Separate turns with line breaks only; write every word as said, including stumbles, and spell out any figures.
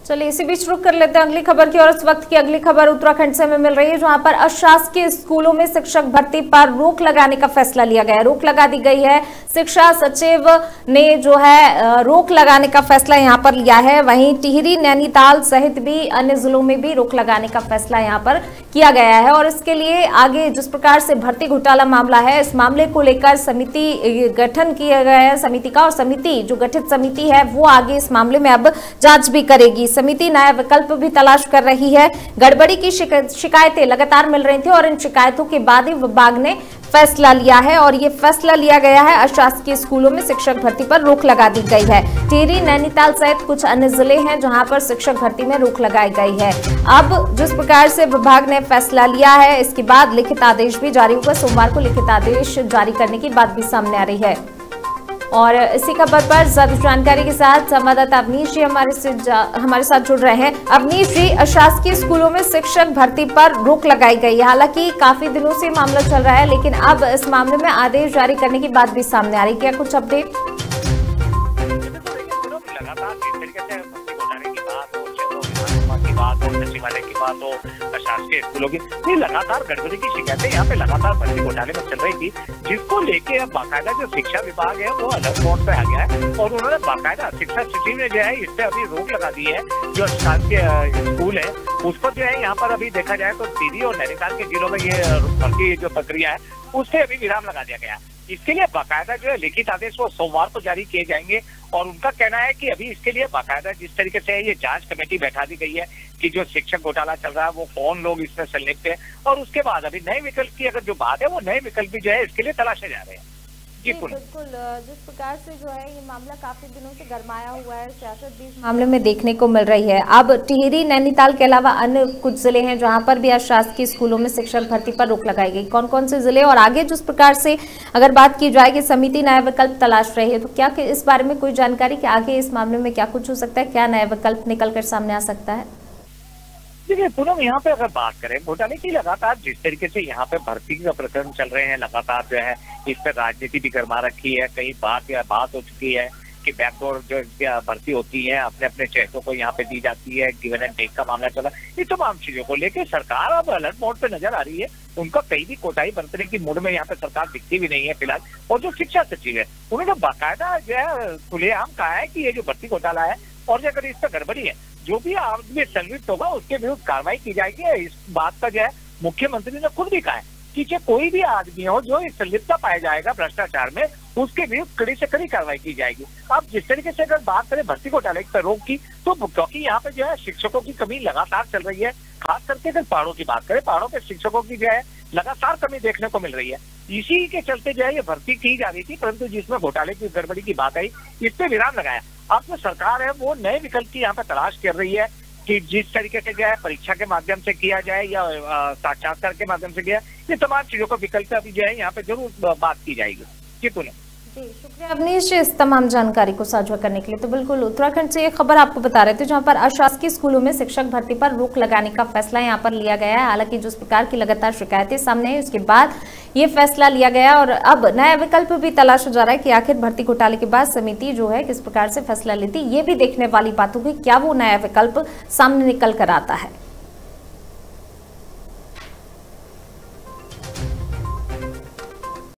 चलिए इसी बीच रुक कर लेते हैं अगली खबर की। और इस वक्त की अगली खबर उत्तराखंड से हमें मिल रही है, जहां पर अशासकीय स्कूलों में शिक्षक भर्ती पर रोक लगाने का फैसला लिया गया है। रोक लगा दी गई है। शिक्षा सचिव ने जो है रोक लगाने का फैसला यहां पर लिया है। वहीं टिहरी, नैनीताल सहित भी अन्य जिलों में भी रोक लगाने का फैसला यहां पर किया गया है। और इसके लिए आगे जिस प्रकार से भर्ती घोटाला मामला है, इस मामले को लेकर समिति गठन किया गया है समिति का, और समिति जो गठित समिति है वो आगे इस मामले में अब जांच भी करेगी। समिति नया विकल्प भी तलाश कर रही है। गड़बड़ी की शिकायतें लगातार मिल रही थी और इन शिकायतों के बाद ही विभाग ने फैसला लिया है। और ये फैसला लिया गया है, अशासकीय स्कूलों में शिक्षक भर्ती पर रोक लगा दी गई है। टिहरी, नैनीताल सहित कुछ अन्य जिले हैं जहां पर शिक्षक भर्ती में रोक लगाई गई है। अब जिस प्रकार से विभाग ने फैसला लिया है, इसके बाद लिखित आदेश भी जारी होगा। सोमवार को लिखित आदेश जारी करने की बात भी सामने आ रही है। और इसी खबर पर ज्यादा जानकारी के साथ संवाददाता अवनीश जी हमारे से हमारे साथ जुड़ रहे हैं। अवनीश जी, अशासकीय स्कूलों में शिक्षक भर्ती पर रोक लगाई गई है। हालांकि काफी दिनों से मामला चल रहा है, लेकिन अब इस मामले में आदेश जारी करने की बात भी सामने आ रही है। क्या कुछ अपडेट?
सचिवालय की बात हो, शासकीय स्कूलों की, ये लगातार गड़बड़ी की शिकायतें यहाँ पे लगातार भर्ती घोटाले में चल रही थी, जिसको लेके अब बाकायदा जो शिक्षा विभाग है वो अलग मोड पे आ गया है। और उन्होंने बाकायदा शिक्षा सचिव ने जो है इस पे अभी रोक लगा दी है। जो शासकीय स्कूल है उस पर जो है यहाँ पर अभी देखा जाए तो टिहरी और नैनीताल के जिलों में ये भर्ती जो प्रक्रिया है उससे अभी विराम लगा दिया गया। इसके लिए बाकायदा जो है लिखित आदेश वो सोमवार को जारी किए जाएंगे। और उनका कहना है कि अभी इसके लिए बाकायदा जिस तरीके से ये जांच कमेटी बैठा दी गई है कि जो शिक्षक घोटाला चल रहा है वो कौन लोग इसमें संलिप्त है, और उसके बाद अभी नए विकल्प की अगर जो बात है वो नए विकल्प भी जो है इसके लिए तलाशे जा रहे हैं।
जी बिल्कुल, जिस प्रकार से जो है ये मामला काफी दिनों से गरमाया हुआ है, सियासत भी इस मामले में देखने को मिल रही है। अब टिहरी, नैनीताल के अलावा अन्य कुछ जिले हैं जहां पर भी अशासकीय स्कूलों में शिक्षक भर्ती पर रोक लगाई गई। कौन कौन से जिले और आगे जिस प्रकार से अगर बात की जाए कि समिति नया विकल्प तलाश रही है, तो क्या इस बारे में कोई जानकारी कि आगे इस मामले में क्या कुछ हो सकता है, क्या नया विकल्प निकल कर सामने आ सकता है?
देखिए पूनम, यहाँ पे अगर बात करें घोटाले की, लगातार जिस तरीके से यहाँ पे भर्ती का प्रकरण चल रहे हैं, लगातार जो है इस पे राजनीति भी गरमा रखी है। कई बात या बात हो चुकी है कि बैकडोर जो भर्ती होती है अपने अपने चेहरों को यहाँ पे दी जाती है, गिवन एंड टेक का मामला चला, ये तमाम चीजों को लेकर सरकार अब अलर्ट मोड पे नजर आ रही है। उनका कहीं भी कोताही बरतने की मूड में यहाँ पे सरकार दिखती भी नहीं है फिलहाल। और जो शिक्षा सचिव है उन्होंने बाकायदा जो है खुलेआम कहा है कि ये जो भर्ती घोटाला है और अगर इस पर गड़बड़ी है, जो भी आदमी संलिप्त होगा उसके विरुद्ध कार्रवाई की जाएगी। इस बात का जो है मुख्यमंत्री ने खुद भी कहा है कि कोई भी आदमी हो जो संलिप्तता पाया जाएगा भ्रष्टाचार में, उसके विरुद्ध कड़ी से कड़ी कार्रवाई की जाएगी। अब जिस तरीके से अगर बात करें भर्ती घोटाले पर रोक की, तो क्योंकि यहाँ पे जो है शिक्षकों की कमी लगातार चल रही है, खास करके अगर पहाड़ों की बात करें, पहाड़ों के शिक्षकों की जो है लगातार कमी देखने को मिल रही है। इसी के चलते जो है ये भर्ती की जा रही थी, परंतु जिसमें घोटाले की गड़बड़ी की बात आई, इस पे विराम लगाया। अब जो सरकार है वो नए विकल्प की यहाँ पे तलाश कर रही है कि जिस तरीके से जो है परीक्षा के माध्यम से किया जाए या साक्षात्कार के माध्यम से किया, ये तमाम चीजों को विकल्प अभी जो है यहाँ पे जरूर बात की जाएगी। जी पुनः
जी शुक्रिया अवनीश जी इस तमाम जानकारी को साझा करने के लिए। तो बिल्कुल उत्तराखंड से ये खबर आपको बता रहे थे, जहां पर अशासकीय स्कूलों में शिक्षक भर्ती पर रोक लगाने का फैसला यहां पर लिया गया है। हालांकि जिस प्रकार की लगातार शिकायतें सामने आई उसके बाद ये फैसला लिया गया और अब नया विकल्प भी तलाशा जा रहा है कि आखिर भर्ती घोटाले के बाद समिति जो है किस प्रकार से फैसला लेती, ये भी देखने वाली बात होगी क्या वो नया विकल्प सामने निकल कर आता है।